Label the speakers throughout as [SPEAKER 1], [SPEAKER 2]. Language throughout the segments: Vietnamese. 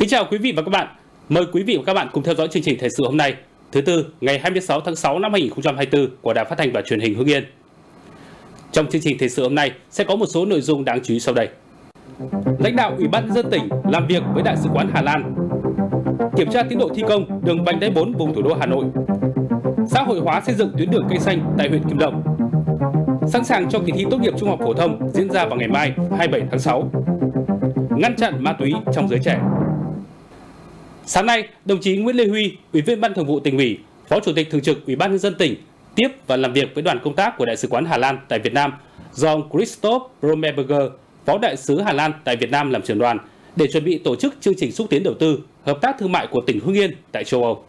[SPEAKER 1] chào quý vị và các bạn. Mời quý vị và các bạn cùng theo dõi chương trình thời sự hôm nay, thứ Tư, ngày 26 tháng 6 năm 2024 của Đài Phát thanh và Truyền hình Hưng Yên. Trong chương trình thời sự hôm nay sẽ có một số nội dung đáng chú ý sau đây. Lãnh đạo Ủy ban nhân dân tỉnh làm việc với Đại sứ quán Hà Lan. Kiểm tra tiến độ thi công đường vành đai 4 vùng thủ đô Hà Nội. Xã hội hóa xây dựng tuyến đường cây xanh tại huyện Kim Động. Sẵn sàng cho kỳ thi tốt nghiệp trung học phổ thông diễn ra vào ngày mai 27 tháng 6. Ngăn chặn ma túy trong giới trẻ. Sáng nay, đồng chí Nguyễn Lê Huy, Ủy viên Ban Thường vụ Tỉnh ủy, Phó Chủ tịch Thường trực Ủy ban nhân dân tỉnh tiếp và làm việc với đoàn công tác của Đại sứ quán Hà Lan tại Việt Nam do ông Christoph Romeberger, Phó Đại sứ Hà Lan tại Việt Nam làm trưởng đoàn để chuẩn bị tổ chức chương trình xúc tiến đầu tư, hợp tác thương mại của tỉnh Hưng Yên tại châu Âu.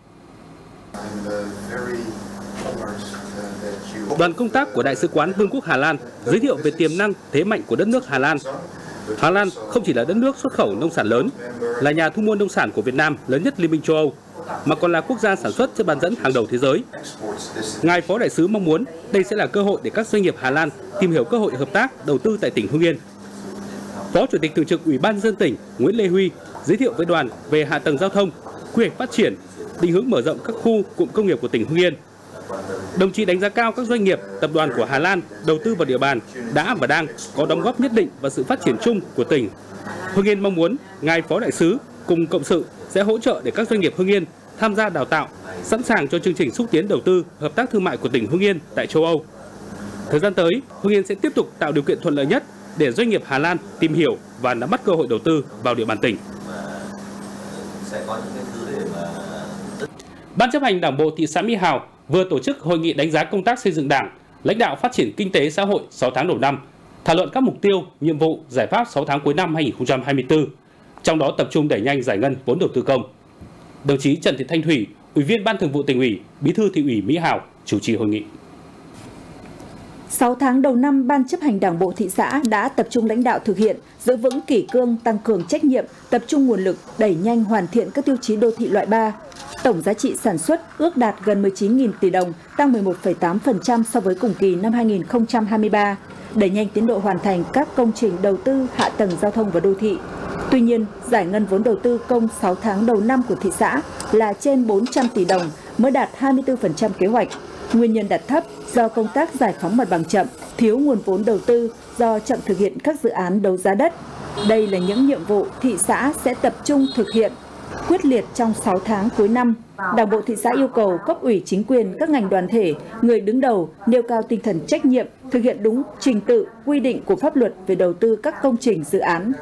[SPEAKER 1] Đoàn công tác của Đại sứ quán Vương quốc Hà Lan giới thiệu về tiềm năng, thế mạnh của đất nước Hà Lan. Hà Lan không chỉ là đất nước xuất khẩu nông sản lớn, là nhà thu mua nông sản của Việt Nam lớn nhất Liên minh châu Âu, mà còn là quốc gia sản xuất chất bán dẫn hàng đầu thế giới. Ngài Phó Đại sứ mong muốn đây sẽ là cơ hội để các doanh nghiệp Hà Lan tìm hiểu cơ hội hợp tác đầu tư tại tỉnh Hưng Yên. Phó Chủ tịch Thường trực Ủy ban nhân dân tỉnh Nguyễn Lê Huy giới thiệu với đoàn về hạ tầng giao thông, quy hoạch phát triển, định hướng mở rộng các khu cụm công nghiệp của tỉnh Hưng Yên. Đồng chí đánh giá cao các doanh nghiệp, tập đoàn của Hà Lan đầu tư vào địa bàn đã và đang có đóng góp nhất định vào sự phát triển chung của tỉnh. Hưng Yên mong muốn ngài Phó Đại sứ cùng cộng sự sẽ hỗ trợ để các doanh nghiệp Hưng Yên tham gia đào tạo, sẵn sàng cho chương trình xúc tiến đầu tư, hợp tác thương mại của tỉnh Hưng Yên tại châu Âu. Thời gian tới, Hưng Yên sẽ tiếp tục tạo điều kiện thuận lợi nhất để doanh nghiệp Hà Lan tìm hiểu và nắm bắt cơ hội đầu tư vào địa bàn tỉnh. Ban chấp hành Đảng bộ thị xã Mỹ Hào vừa tổ chức hội nghị đánh giá công tác xây dựng Đảng, lãnh đạo phát triển kinh tế xã hội 6 tháng đầu năm, thảo luận các mục tiêu, nhiệm vụ, giải pháp 6 tháng cuối năm 2024, trong đó tập trung đẩy nhanh giải ngân vốn đầu tư công. Đồng chí Trần Thị Thanh Thủy, Ủy viên Ban Thường vụ Tỉnh ủy, Bí thư Thị ủy Mỹ Hào chủ trì hội nghị.
[SPEAKER 2] 6 tháng đầu năm, Ban chấp hành Đảng bộ thị xã đã tập trung lãnh đạo thực hiện, giữ vững kỷ cương, tăng cường trách nhiệm, tập trung nguồn lực, đẩy nhanh hoàn thiện các tiêu chí đô thị loại 3. Tổng giá trị sản xuất ước đạt gần 19.000 tỷ đồng, tăng 11,8% so với cùng kỳ năm 2023, đẩy nhanh tiến độ hoàn thành các công trình đầu tư hạ tầng giao thông và đô thị. Tuy nhiên, giải ngân vốn đầu tư công 6 tháng đầu năm của thị xã là trên 400 tỷ đồng, mới đạt 24% kế hoạch. Nguyên nhân đạt thấp do công tác giải phóng mặt bằng chậm, thiếu nguồn vốn đầu tư do chậm thực hiện các dự án đấu giá đất. Đây là những nhiệm vụ thị xã sẽ tập trung thực hiện quyết liệt trong 6 tháng cuối năm. Đảng bộ thị xã yêu cầu cấp ủy chính quyền, các ngành đoàn thể, người đứng đầu nêu cao tinh thần trách nhiệm, thực hiện đúng trình tự, quy định của pháp luật về đầu tư các công trình dự án.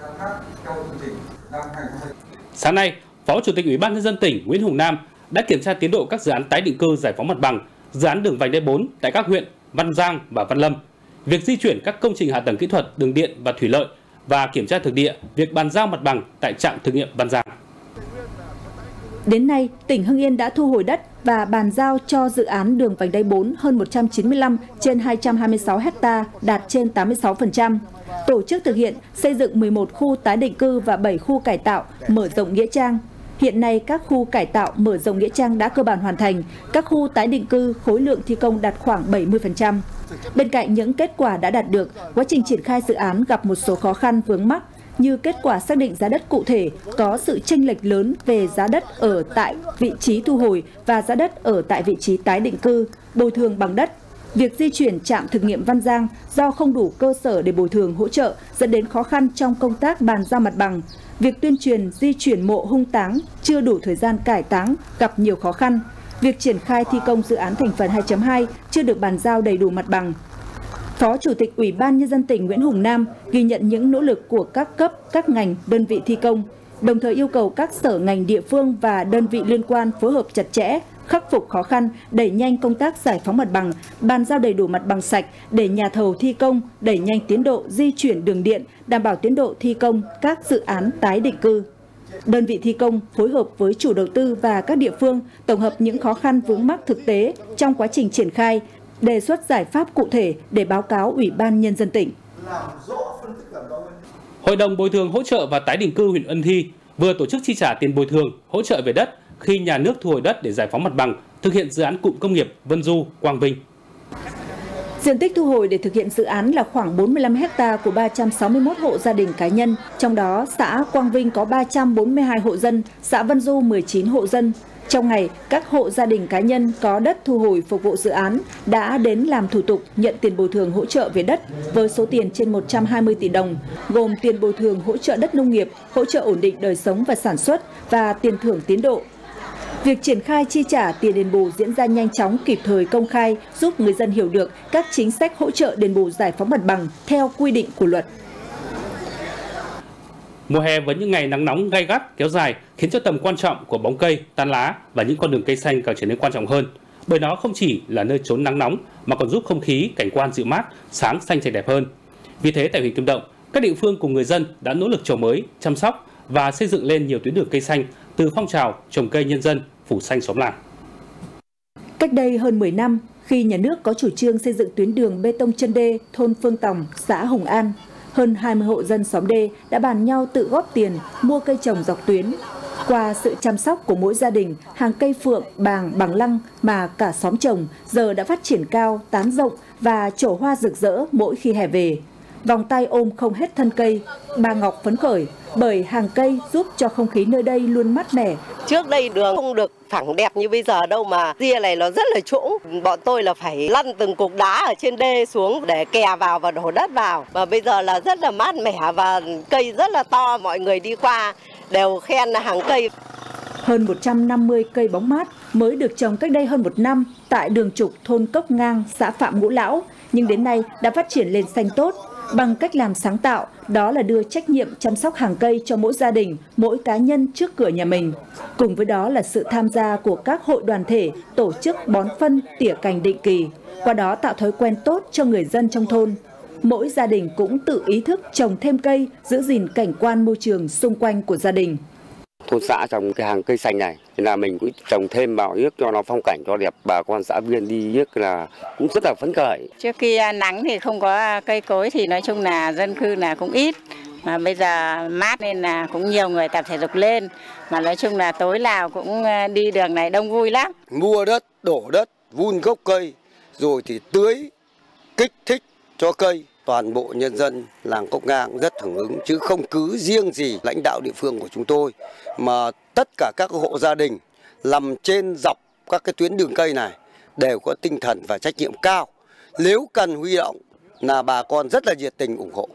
[SPEAKER 1] Sáng nay, Phó Chủ tịch Ủy ban nhân dân tỉnh Nguyễn Hùng Nam đã kiểm tra tiến độ các dự án tái định cư giải phóng mặt bằng, dự án đường vành đai 4 tại các huyện Văn Giang và Văn Lâm, việc di chuyển các công trình hạ tầng kỹ thuật, đường điện và thủy lợi và kiểm tra thực địa việc bàn giao mặt bằng tại trạm thử nghiệm Văn Giang.
[SPEAKER 2] Đến nay, tỉnh Hưng Yên đã thu hồi đất và bàn giao cho dự án đường vành đai 4 hơn 195 trên 226 ha, đạt trên 86%. Tổ chức thực hiện xây dựng 11 khu tái định cư và 7 khu cải tạo, mở rộng nghĩa trang. Hiện nay, các khu cải tạo, mở rộng nghĩa trang đã cơ bản hoàn thành, các khu tái định cư khối lượng thi công đạt khoảng 70%. Bên cạnh những kết quả đã đạt được, quá trình triển khai dự án gặp một số khó khăn vướng mắc, như kết quả xác định giá đất cụ thể có sự chênh lệch lớn về giá đất ở tại vị trí thu hồi và giá đất ở tại vị trí tái định cư, bồi thường bằng đất. Việc di chuyển trạm thực nghiệm Văn Giang do không đủ cơ sở để bồi thường hỗ trợ dẫn đến khó khăn trong công tác bàn giao mặt bằng. Việc tuyên truyền di chuyển mộ hung táng chưa đủ thời gian cải táng gặp nhiều khó khăn. Việc triển khai thi công dự án thành phần 2.2 chưa được bàn giao đầy đủ mặt bằng. Phó Chủ tịch Ủy ban nhân dân tỉnh Nguyễn Hùng Nam ghi nhận những nỗ lực của các cấp, các ngành, đơn vị thi công, đồng thời yêu cầu các sở ngành địa phương và đơn vị liên quan phối hợp chặt chẽ, khắc phục khó khăn, đẩy nhanh công tác giải phóng mặt bằng, bàn giao đầy đủ mặt bằng sạch để nhà thầu thi công, đẩy nhanh tiến độ di chuyển đường điện, đảm bảo tiến độ thi công các dự án tái định cư. Đơn vị thi công phối hợp với chủ đầu tư và các địa phương tổng hợp những khó khăn vướng mắc thực tế trong quá trình triển khai, đề xuất giải pháp cụ thể để báo cáo Ủy ban nhân dân tỉnh.
[SPEAKER 1] Hội đồng bồi thường hỗ trợ và tái định cư huyện Ân Thi vừa tổ chức chi trả tiền bồi thường hỗ trợ về đất khi nhà nước thu hồi đất để giải phóng mặt bằng thực hiện dự án cụm công nghiệp Vân Du, Quang Vinh.
[SPEAKER 2] Diện tích thu hồi để thực hiện dự án là khoảng 45 ha của 361 hộ gia đình cá nhân, trong đó xã Quang Vinh có 342 hộ dân, xã Vân Du 19 hộ dân. Trong ngày, các hộ gia đình cá nhân có đất thu hồi phục vụ dự án đã đến làm thủ tục nhận tiền bồi thường hỗ trợ về đất với số tiền trên 120 tỷ đồng, gồm tiền bồi thường hỗ trợ đất nông nghiệp, hỗ trợ ổn định đời sống và sản xuất và tiền thưởng tiến độ. Việc triển khai chi trả tiền đền bù diễn ra nhanh chóng, kịp thời, công khai, giúp người dân hiểu được các chính sách hỗ trợ đền bù giải phóng mặt bằng theo quy định của luật.
[SPEAKER 1] Mùa hè với những ngày nắng nóng gay gắt kéo dài khiến cho tầm quan trọng của bóng cây, tán lá và những con đường cây xanh càng trở nên quan trọng hơn. Bởi nó không chỉ là nơi trốn nắng nóng mà còn giúp không khí, cảnh quan dịu mát, sáng xanh sạch đẹp hơn. Vì thế tại huyện Kim Động, các địa phương cùng người dân đã nỗ lực trồng mới, chăm sóc và xây dựng lên nhiều tuyến đường cây xanh từ phong trào trồng cây nhân dân phủ xanh xóm làng.
[SPEAKER 2] Cách đây hơn 10 năm, khi nhà nước có chủ trương xây dựng tuyến đường bê tông chân đê thôn Phương Tòng, xã Hùng An, hơn 20 hộ dân xóm đê đã bàn nhau tự góp tiền mua cây trồng dọc tuyến. Qua sự chăm sóc của mỗi gia đình, hàng cây phượng, bàng, bằng lăng mà cả xóm trồng giờ đã phát triển cao, tán rộng và trổ hoa rực rỡ mỗi khi hè về. Vòng tay ôm không hết thân cây, bà Ngọc phấn khởi bởi hàng cây giúp cho không khí nơi đây luôn mát mẻ.
[SPEAKER 3] Trước đây đường không được phẳng đẹp như bây giờ đâu mà ria này nó rất là trũng. Bọn tôi là phải lăn từng cục đá ở trên đê xuống để kè vào và đổ đất vào. Và bây giờ là rất là mát mẻ và cây rất là to, mọi người đi qua đều khen là hàng cây.
[SPEAKER 2] Hơn 150 cây bóng mát mới được trồng cách đây hơn 1 năm tại đường trục thôn Cốc Ngang, xã Phạm Ngũ Lão, nhưng đến nay đã phát triển lên xanh tốt. Bằng cách làm sáng tạo, đó là đưa trách nhiệm chăm sóc hàng cây cho mỗi gia đình, mỗi cá nhân trước cửa nhà mình. Cùng với đó là sự tham gia của các hội đoàn thể, tổ chức bón phân, tỉa cành định kỳ, qua đó tạo thói quen tốt cho người dân trong thôn. Mỗi gia đình cũng tự ý thức trồng thêm cây, giữ gìn cảnh quan môi trường xung quanh của gia đình.
[SPEAKER 4] Thôn xã trồng cái hàng cây xanh này thì là mình cũng trồng thêm vào nước cho nó phong cảnh cho đẹp, bà con xã viên đi nước là cũng rất là phấn khởi.
[SPEAKER 5] Trước khi nắng thì không có cây cối thì nói chung là dân cư là cũng ít, mà bây giờ mát nên là cũng nhiều người tập thể dục lên, mà nói chung là tối nào cũng đi đường này đông vui lắm.
[SPEAKER 6] Mua đất, đổ đất, vun gốc cây rồi thì tưới, kích thích cho cây. Toàn bộ nhân dân làng Cốc Ngang rất hưởng ứng, chứ không cứ riêng gì lãnh đạo địa phương của chúng tôi, mà tất cả các hộ gia đình nằm trên dọc các cái tuyến đường cây này đều có tinh thần và trách nhiệm cao. Nếu cần huy động là bà con rất là nhiệt tình ủng hộ.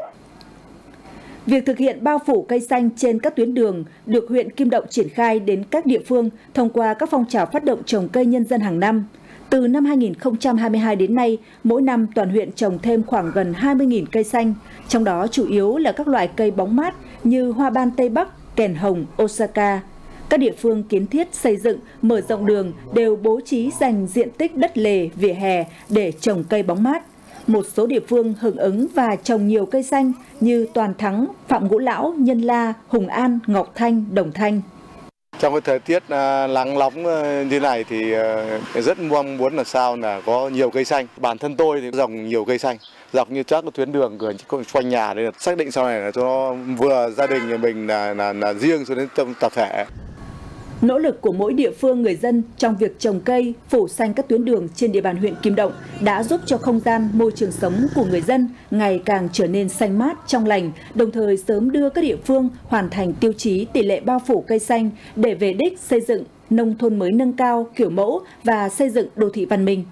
[SPEAKER 2] Việc thực hiện bao phủ cây xanh trên các tuyến đường được huyện Kim Động triển khai đến các địa phương thông qua các phong trào phát động trồng cây nhân dân hàng năm. Từ năm 2022 đến nay, mỗi năm toàn huyện trồng thêm khoảng gần 20.000 cây xanh, trong đó chủ yếu là các loại cây bóng mát như hoa ban Tây Bắc, kèn hồng, Osaka. Các địa phương kiến thiết xây dựng, mở rộng đường đều bố trí dành diện tích đất lề, vỉa hè để trồng cây bóng mát. Một số địa phương hưởng ứng và trồng nhiều cây xanh như Toàn Thắng, Phạm Ngũ Lão, Nhân La, Hùng An, Ngọc Thanh, Đồng Thanh.
[SPEAKER 7] Trong cái thời tiết nắng nóng như này thì rất mong muốn là sao là có nhiều cây xanh. Bản thân tôi thì trồng nhiều cây xanh dọc như các tuyến đường quanh nhà để xác định sau này là cho nó vừa gia đình nhà mình là riêng cho đến tập thể.
[SPEAKER 2] Nỗ lực của mỗi địa phương người dân trong việc trồng cây, phủ xanh các tuyến đường trên địa bàn huyện Kim Động đã giúp cho không gian, môi trường sống của người dân ngày càng trở nên xanh mát, trong lành, đồng thời sớm đưa các địa phương hoàn thành tiêu chí tỷ lệ bao phủ cây xanh để về đích xây dựng nông thôn mới nâng cao, kiểu mẫu và xây dựng đô thị văn minh.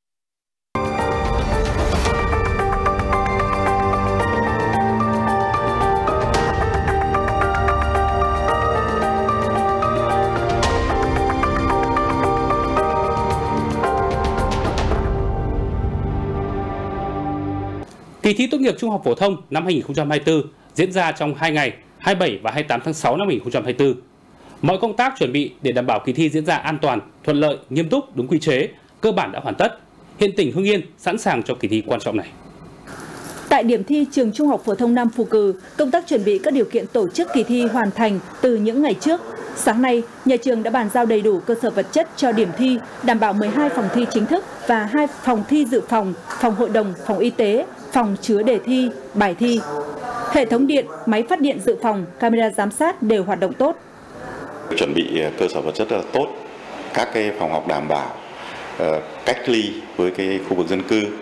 [SPEAKER 1] Kỳ thi tốt nghiệp trung học phổ thông năm 2024 diễn ra trong 2 ngày, 27 và 28 tháng 6 năm 2024. Mọi công tác chuẩn bị để đảm bảo kỳ thi diễn ra an toàn, thuận lợi, nghiêm túc, đúng quy chế, cơ bản đã hoàn tất. Hiện tỉnh Hưng Yên sẵn sàng cho kỳ thi quan trọng này.
[SPEAKER 2] Tại điểm thi trường Trung học phổ thông Nam Phù Cừ, công tác chuẩn bị các điều kiện tổ chức kỳ thi hoàn thành từ những ngày trước. Sáng nay, nhà trường đã bàn giao đầy đủ cơ sở vật chất cho điểm thi, đảm bảo 12 phòng thi chính thức và 2 phòng thi dự phòng, phòng hội đồng, phòng y tế, phòng chứa đề thi, bài thi. Hệ thống điện, máy phát điện dự phòng, camera giám sát đều hoạt động tốt.
[SPEAKER 8] Chuẩn bị cơ sở vật chất rất là tốt, các cái phòng học đảm bảo cách ly với cái khu vực dân cư,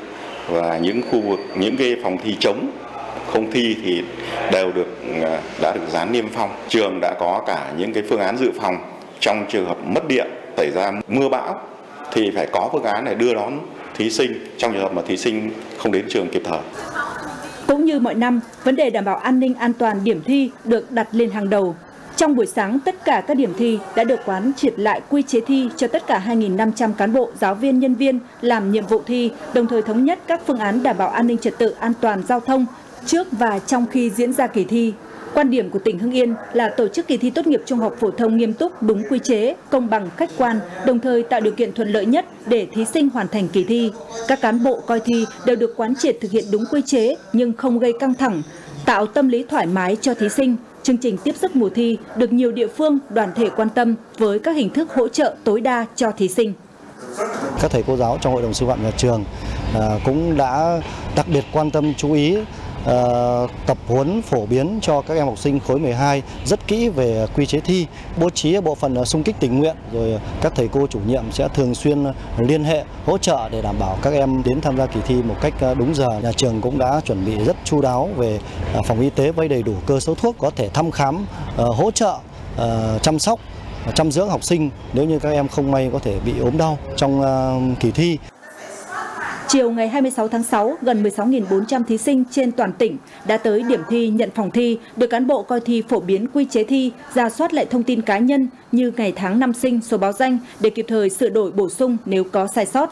[SPEAKER 8] và những khu vực, những cái phòng thi trống không thi thì đều đã được dán niêm phong. Trường đã có cả những cái phương án dự phòng trong trường hợp mất điện, xảy ra mưa bão thì phải có phương án để đưa đón thí sinh trong trường hợp mà thí sinh không đến trường kịp thời.
[SPEAKER 2] Cũng như mọi năm, vấn đề đảm bảo an ninh an toàn điểm thi được đặt lên hàng đầu. Trong buổi sáng, tất cả các điểm thi đã được quán triệt lại quy chế thi cho tất cả 2.500 cán bộ, giáo viên, nhân viên làm nhiệm vụ thi, đồng thời thống nhất các phương án đảm bảo an ninh trật tự, an toàn giao thông trước và trong khi diễn ra kỳ thi. Quan điểm của tỉnh Hưng Yên là tổ chức kỳ thi tốt nghiệp trung học phổ thông nghiêm túc, đúng quy chế, công bằng, khách quan, đồng thời tạo điều kiện thuận lợi nhất để thí sinh hoàn thành kỳ thi. Các cán bộ coi thi đều được quán triệt thực hiện đúng quy chế nhưng không gây căng thẳng, tạo tâm lý thoải mái cho thí sinh. Chương trình tiếp sức mùa thi được nhiều địa phương, đoàn thể quan tâm với các hình thức hỗ trợ tối đa cho thí sinh.
[SPEAKER 9] Các thầy cô giáo trong hội đồng sư phạm nhà trường cũng đã đặc biệt quan tâm chú ý tập huấn phổ biến cho các em học sinh khối 12 rất kỹ về quy chế thi, bố trí bộ phận xung kích tình nguyện, rồi các thầy cô chủ nhiệm sẽ thường xuyên liên hệ hỗ trợ để đảm bảo các em đến tham gia kỳ thi một cách đúng giờ. Nhà trường cũng đã chuẩn bị rất chu đáo về phòng y tế với đầy đủ cơ số thuốc có thể thăm khám, hỗ trợ, chăm sóc, chăm dưỡng học sinh nếu như các em không may có thể bị ốm đau trong kỳ thi.
[SPEAKER 2] Chiều ngày 26 tháng 6, gần 16.400 thí sinh trên toàn tỉnh đã tới điểm thi nhận phòng thi, được cán bộ coi thi phổ biến quy chế thi, rà soát lại thông tin cá nhân như ngày tháng năm sinh, số báo danh để kịp thời sửa đổi bổ sung nếu có sai sót.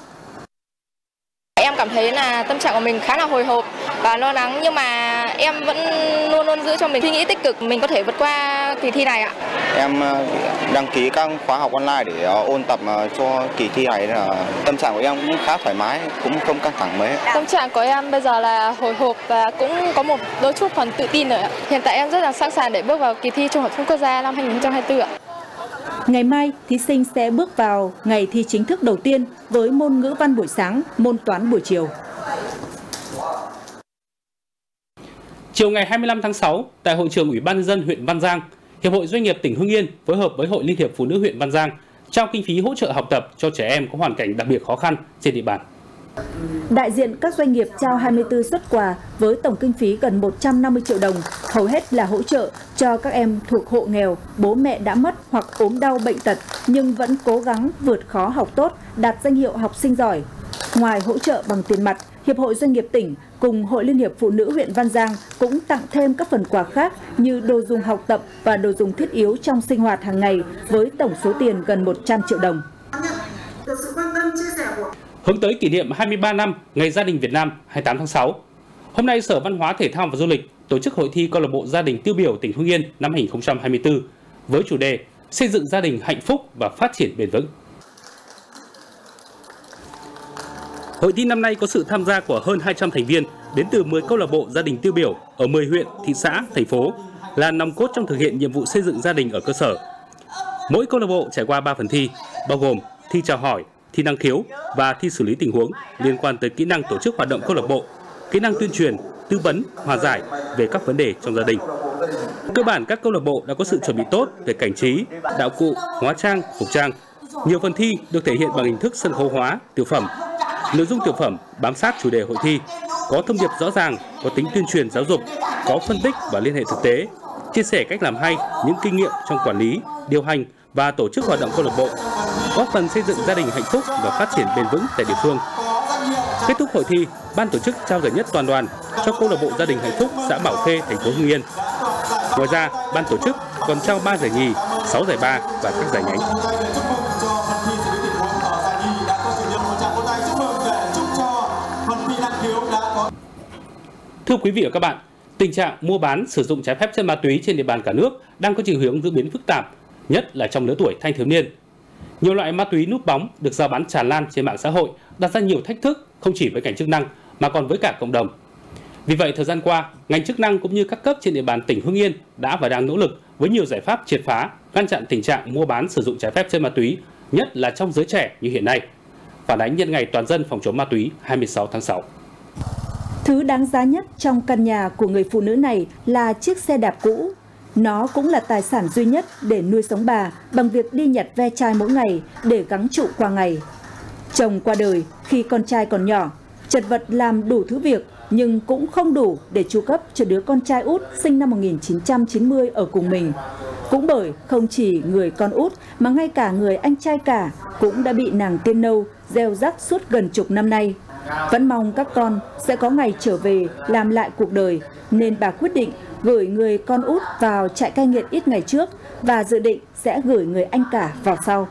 [SPEAKER 10] Em cảm thấy là tâm trạng của mình khá là hồi hộp và lo lắng, nhưng mà em vẫn luôn luôn giữ cho mình suy nghĩ tích cực, mình có thể vượt qua kỳ thi này ạ.
[SPEAKER 11] Em đăng ký các khóa học online để ôn tập cho kỳ thi này, tâm trạng của em cũng khá thoải mái, cũng không căng thẳng mấy.
[SPEAKER 10] Tâm trạng của em bây giờ là hồi hộp và cũng có một đôi chút phần tự tin rồi ạ. Hiện tại em rất là sẵn sàng để bước vào kỳ thi Trung học phổ thông quốc gia năm 2024 ạ.
[SPEAKER 2] Ngày mai, thí sinh sẽ bước vào ngày thi chính thức đầu tiên với môn ngữ văn buổi sáng, môn toán buổi chiều.
[SPEAKER 1] Chiều ngày 25 tháng 6, tại hội trường Ủy ban nhân dân huyện Văn Giang, Hiệp hội Doanh nghiệp tỉnh Hưng Yên phối hợp với Hội Liên hiệp Phụ nữ huyện Văn Giang trao kinh phí hỗ trợ học tập cho trẻ em có hoàn cảnh đặc biệt khó khăn trên địa bàn.
[SPEAKER 2] Đại diện các doanh nghiệp trao 24 suất quà với tổng kinh phí gần 150 triệu đồng, hầu hết là hỗ trợ cho các em thuộc hộ nghèo, bố mẹ đã mất hoặc ốm đau bệnh tật nhưng vẫn cố gắng vượt khó học tốt, đạt danh hiệu học sinh giỏi. Ngoài hỗ trợ bằng tiền mặt, Hiệp hội Doanh nghiệp tỉnh cùng Hội Liên hiệp Phụ nữ huyện Văn Giang cũng tặng thêm các phần quà khác như đồ dùng học tập và đồ dùng thiết yếu trong sinh hoạt hàng ngày với tổng số tiền gần 100 triệu đồng.
[SPEAKER 1] Hướng tới kỷ niệm 23 năm Ngày Gia đình Việt Nam 28 tháng 6, hôm nay Sở Văn hóa Thể thao và Du lịch tổ chức hội thi câu lạc bộ gia đình tiêu biểu tỉnh Hưng Yên năm 2024 với chủ đề xây dựng gia đình hạnh phúc và phát triển bền vững. Hội thi năm nay có sự tham gia của hơn 200 thành viên đến từ 10 câu lạc bộ gia đình tiêu biểu ở 10 huyện, thị xã, thành phố là nòng cốt trong thực hiện nhiệm vụ xây dựng gia đình ở cơ sở. Mỗi câu lạc bộ trải qua 3 phần thi, bao gồm thi chào hỏi, thi năng khiếu và thi xử lý tình huống liên quan tới kỹ năng tổ chức hoạt động câu lạc bộ, kỹ năng tuyên truyền, tư vấn, hòa giải về các vấn đề trong gia đình. Cơ bản các câu lạc bộ đã có sự chuẩn bị tốt về cảnh trí, đạo cụ, hóa trang, phục trang. Nhiều phần thi được thể hiện bằng hình thức sân khấu hóa, tiểu phẩm. Nội dung tiểu phẩm bám sát chủ đề hội thi, có thông điệp rõ ràng, có tính tuyên truyền giáo dục, có phân tích và liên hệ thực tế, chia sẻ cách làm hay, những kinh nghiệm trong quản lý, điều hành và tổ chức hoạt động câu lạc bộ, góp phần xây dựng gia đình hạnh phúc và phát triển bền vững tại địa phương. Kết thúc hội thi, ban tổ chức trao giải nhất toàn đoàn cho câu lạc bộ gia đình hạnh phúc xã Bảo Khê, thành phố Hưng Yên. Ngoài ra, ban tổ chức còn trao 3 giải nhì, 6 giải ba và các giải nhánh. Thưa quý vị và các bạn, tình trạng mua bán sử dụng trái phép chất ma túy trên địa bàn cả nước đang có chiều hướng diễn biến phức tạp, nhất là trong lứa tuổi thanh thiếu niên. Nhiều loại ma túy núp bóng được rao bán tràn lan trên mạng xã hội đặt ra nhiều thách thức không chỉ với ngành chức năng mà còn với cả cộng đồng. Vì vậy, thời gian qua, ngành chức năng cũng như các cấp trên địa bàn tỉnh Hưng Yên đã và đang nỗ lực với nhiều giải pháp triệt phá, ngăn chặn tình trạng mua bán sử dụng trái phép chất ma túy, nhất là trong giới trẻ như hiện nay. Phản ánh nhân ngày toàn dân phòng chống ma túy 26 tháng 6.
[SPEAKER 2] Thứ đáng giá nhất trong căn nhà của người phụ nữ này là chiếc xe đạp cũ. Nó cũng là tài sản duy nhất để nuôi sống bà bằng việc đi nhặt ve chai mỗi ngày để gắng trụ qua ngày. Chồng qua đời khi con trai còn nhỏ. chật vật làm đủ thứ việc nhưng cũng không đủ để chu cấp cho đứa con trai út sinh năm 1990 ở cùng mình. Cũng bởi không chỉ người con út mà ngay cả người anh trai cả cũng đã bị nàng tiên nâu gieo rắc suốt gần chục năm nay. Vẫn mong các con sẽ có ngày trở về làm lại cuộc đời, nên bà quyết định gửi người con út vào trại cai nghiện ít ngày trước và dự định sẽ gửi người anh cả vào sau.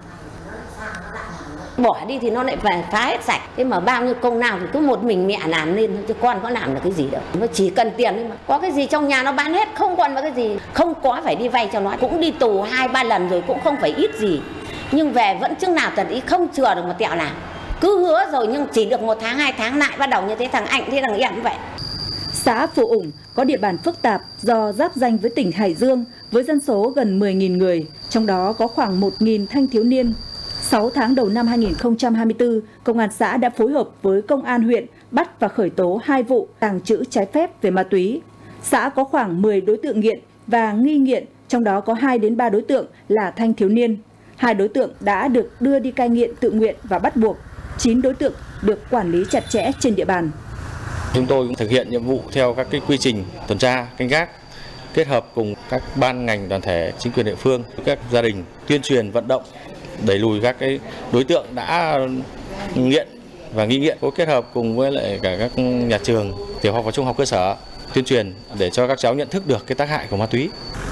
[SPEAKER 12] Bỏ đi thì nó lại về phá hết sạch. Thế mà bao nhiêu công nào thì cứ một mình mẹ làm nên, chứ con có làm được cái gì đâu. Nó chỉ cần tiền thôi mà. Có cái gì trong nhà nó bán hết, không còn cái gì. Không có phải đi vay cho nó. Cũng đi tù 2-3 lần rồi, cũng không phải ít gì. Nhưng về vẫn chừng nào tận ý không chừa được một tẹo nào. Cứ hứa rồi nhưng chỉ được 1 tháng 2 tháng lại bắt đầu như thế, thằng anh thế thằng em vậy.
[SPEAKER 2] Xã Phù Ủng có địa bàn phức tạp do giáp danh với tỉnh Hải Dương với dân số gần 10.000 người, trong đó có khoảng 1.000 thanh thiếu niên. 6 tháng đầu năm 2024, Công an xã đã phối hợp với Công an huyện bắt và khởi tố 2 vụ tàng trữ trái phép về ma túy. Xã có khoảng 10 đối tượng nghiện và nghi nghiện, trong đó có 2 đến 3 đối tượng là thanh thiếu niên. 2 đối tượng đã được đưa đi cai nghiện tự nguyện và bắt buộc. 9 đối tượng được quản lý chặt chẽ trên địa bàn.
[SPEAKER 13] Chúng tôi cũng thực hiện nhiệm vụ theo các quy trình tuần tra, canh gác, kết hợp cùng các ban ngành đoàn thể, chính quyền địa phương, các gia đình tuyên truyền vận động đẩy lùi các đối tượng đã nghiện và nghi nghiện, có kết hợp cùng với lại cả các nhà trường tiểu học và trung học cơ sở tuyên truyền để cho các cháu nhận thức được cái tác hại của ma túy.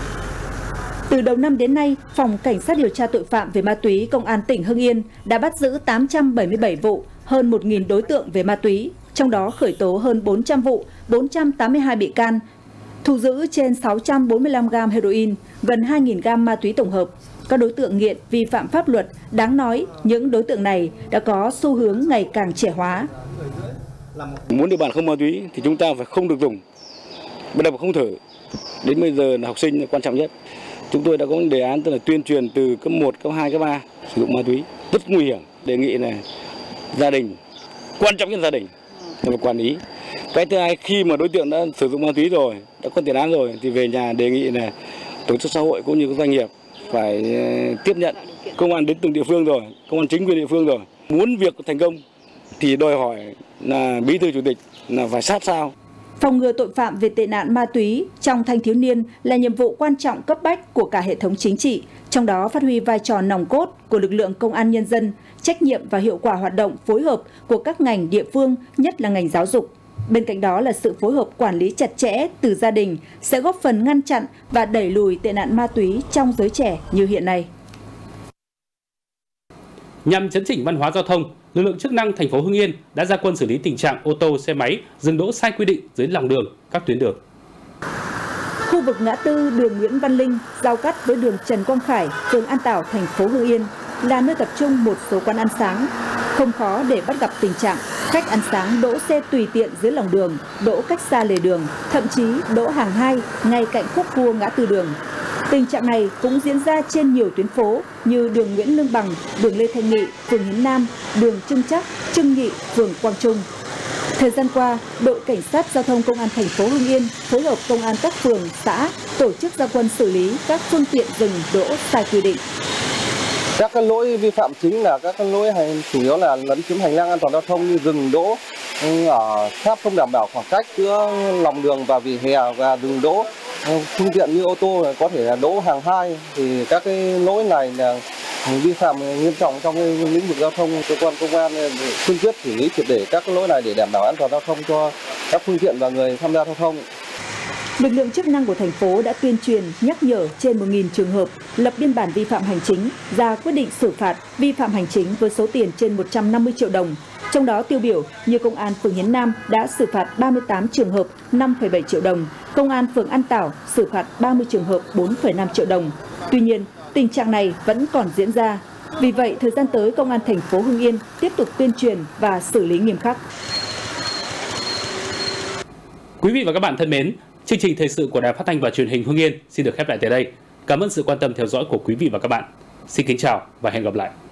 [SPEAKER 2] Từ đầu năm đến nay, Phòng Cảnh sát điều tra tội phạm về ma túy Công an tỉnh Hưng Yên đã bắt giữ 877 vụ, hơn 1.000 đối tượng về ma túy, trong đó khởi tố hơn 400 vụ, 482 bị can, thu giữ trên 645 gram heroin, gần 2.000 gram ma túy tổng hợp. Các đối tượng nghiện vi phạm pháp luật, đáng nói những đối tượng này đã có xu hướng ngày càng trẻ hóa.
[SPEAKER 14] Muốn địa bàn không ma túy thì chúng ta phải không được dùng, bắt đầu không thử. Đến bây giờ là học sinh là quan trọng nhất. Chúng tôi đã có một đề án tức là tuyên truyền từ cấp 1, cấp 2, cấp 3 sử dụng ma túy rất nguy hiểm. Đề nghị là gia đình, quan trọng nhất gia đình là quản lý. Cái thứ hai, khi mà đối tượng đã sử dụng ma túy rồi, đã có tiền án rồi thì về nhà đề nghị là tổ chức xã hội cũng như các doanh nghiệp phải tiếp nhận. Công an đến từng địa phương rồi, công an chính quyền địa phương rồi. Muốn việc thành công thì đòi hỏi là bí thư chủ tịch là phải sát sao.
[SPEAKER 2] Phòng ngừa tội phạm về tệ nạn ma túy trong thanh thiếu niên là nhiệm vụ quan trọng cấp bách của cả hệ thống chính trị, trong đó phát huy vai trò nòng cốt của lực lượng công an nhân dân, trách nhiệm và hiệu quả hoạt động phối hợp của các ngành địa phương, nhất là ngành giáo dục. Bên cạnh đó là sự phối hợp quản lý chặt chẽ từ gia đình sẽ góp phần ngăn chặn và đẩy lùi tệ nạn ma túy trong giới trẻ như hiện nay.
[SPEAKER 1] Nhằm chấn chỉnh văn hóa giao thông, lực lượng chức năng thành phố Hưng Yên đã ra quân xử lý tình trạng ô tô, xe máy dừng đỗ sai quy định dưới lòng đường, các tuyến đường.
[SPEAKER 2] Khu vực ngã tư đường Nguyễn Văn Linh giao cắt với đường Trần Quang Khải, phường An Tảo, thành phố Hưng Yên là nơi tập trung một số quán ăn sáng. Không khó để bắt gặp tình trạng khách ăn sáng đỗ xe tùy tiện dưới lòng đường, đỗ cách xa lề đường, thậm chí đỗ hàng hai ngay cạnh khúc cua ngã tư đường. Tình trạng này cũng diễn ra trên nhiều tuyến phố như đường Nguyễn Lương Bằng, đường Lê Thanh Nghị, phường Hiến Nam, đường Trưng Chắc, Trưng Nghị, phường Quang Trung. Thời gian qua, đội cảnh sát giao thông công an thành phố Hưng Yên phối hợp công an các phường, xã tổ chức ra quân xử lý các phương tiện dừng đỗ sai quy định.
[SPEAKER 15] Các cái lỗi vi phạm chính là các cái lỗi chủ yếu là lấn chiếm hành lang an toàn giao thông như dừng đỗ ở sát không đảm bảo khoảng cách giữa lòng đường và vỉa hè và dừng đỗ phương tiện như ô tô có thể là đỗ hàng hai, thì các cái lỗi này là vi phạm nghiêm trọng trong lĩnh vực giao thông. Cơ quan công an kiên quyết xử lý triệt để các cái lỗi này để đảm bảo an toàn giao thông cho các phương tiện và người tham gia giao thông.
[SPEAKER 2] Lực lượng chức năng của thành phố đã tuyên truyền, nhắc nhở trên 1.000 trường hợp, lập biên bản vi phạm hành chính, ra quyết định xử phạt vi phạm hành chính với số tiền trên 150 triệu đồng. Trong đó tiêu biểu như Công an phường Hiến Nam đã xử phạt 38 trường hợp 5,7 triệu đồng, Công an phường An Tảo xử phạt 30 trường hợp 4,5 triệu đồng. Tuy nhiên, tình trạng này vẫn còn diễn ra. Vì vậy, thời gian tới, Công an thành phố Hưng Yên tiếp tục tuyên truyền và xử lý nghiêm khắc.
[SPEAKER 1] Quý vị và các bạn thân mến, chương trình thời sự của Đài Phát thanh và Truyền hình Hưng Yên xin được khép lại tại đây. Cảm ơn sự quan tâm theo dõi của quý vị và các bạn. Xin kính chào và hẹn gặp lại.